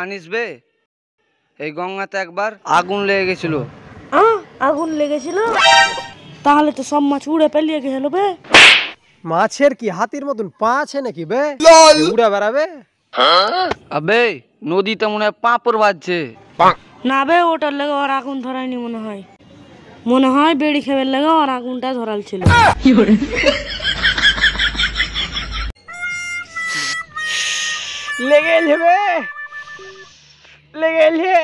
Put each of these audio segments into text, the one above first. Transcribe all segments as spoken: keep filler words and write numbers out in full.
জানিস বে এই গঙ্গাতে একবার আগুন লেগে গেছিল। আগুন লেগেছিল? তাহলে তো সব মাছ উড়ে পালিয়ে গেল বে। মাছের কি হাতির মতন পা আছে নাকি বে উড়ে বেড়াবে? আবে নদীতে মনে হয় পাঁপড় বাজছে। না বে ওটার লেগে ওর আগুন ধরায়নি মনে হয়, মনে হয় বেড়ি খেবার লেগে ওর আগুনটা ধরাল ছিল। লেগে যাবে লেগে লে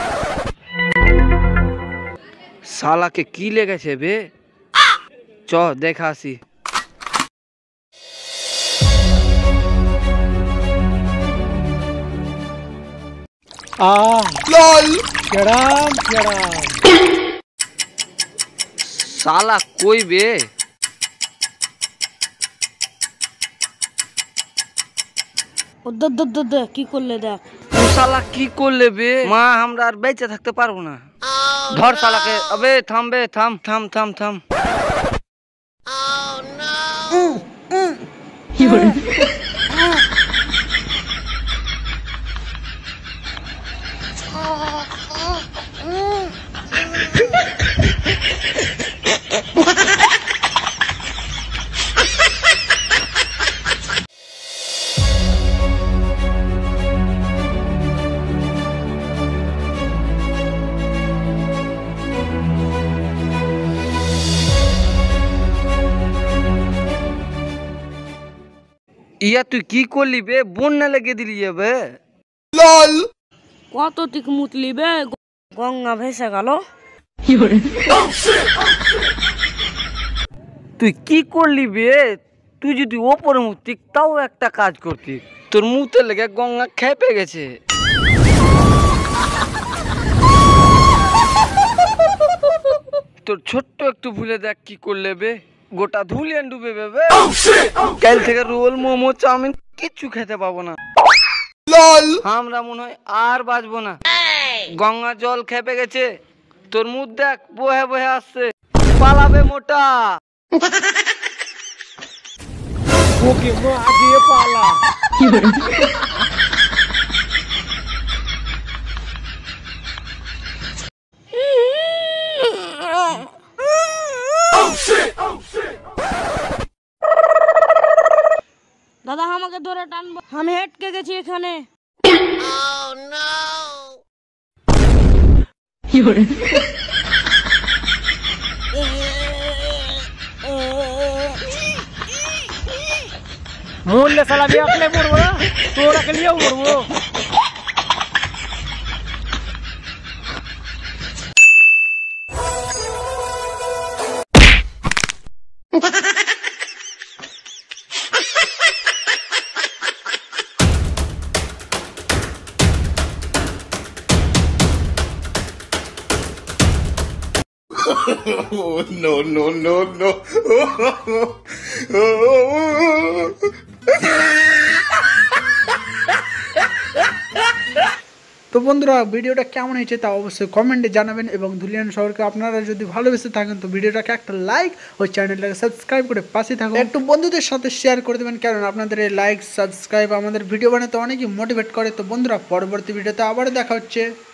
শালাকে কি লেগেছে বে? চ দেখা আসি। আহ লল কেরাম কেরাম শালা কই বে? ও দদ দদ দদ কি করলে দেখ। ও শালা কি করলে বে? মা আমরা আর বেঁচে থাকতে পারবো না। ধর শালাকে। আবে থাম বে, থাম থাম থাম থাম। ইয়া তুই কি করলি বে? বন্যা লেগে দিলি বে। লল কত তিক মুতলি বে, গঙ্গা ভেসে গেল। তুই কি করলি বে? তুই যদি ওপরে মুতিক তাও একটা কাজ করতি, তোর মুতে লেগে গঙ্গা খেপে গেছে। তোর ছোট্ট একটু ভুলে দেখ কি করলে বে, গোটা ধুলিয়ান ডুবে বে। কাল থেকে রোল মোমো চাউমিন কিচ্ছু খেতে পাবো না। আমরা মনে হয় আর বাঁচবো না। গঙ্গা জল খেপে গেছে, তোর মুখ দেখ বহে বহে আসছে। পালাবে মোটা। ওকে মা আগে পালা। দাদা আমাকে ধরে টানবো, আমি হেটকে গেছি এখানে। মরলে শালা আমি একলাই মরবো না, তোরাকে নিয়েও মরবো। Oh, no, no, no, no. তো বন্ধুরা ভিডিওটা কেমন হয়েছে তা অবশ্যই কমেন্টে জানাবেন, এবং ধুলিয়ান শহরকে আপনারা যদি ভালোবেসে থাকেন তো ভিডিওটাকে একটা লাইক ও চ্যানেলটাকে সাবস্ক্রাইব করে পাশে থাকুন। একটু বন্ধুদের সাথে শেয়ার করে দেবেন, কারণ আপনাদের এই লাইক সাবস্ক্রাইব আমাদের ভিডিও বানাতে অনেকই মোটিভেট করে। তো বন্ধুরা পরবর্তী ভিডিওতে আবার দেখা হচ্ছে।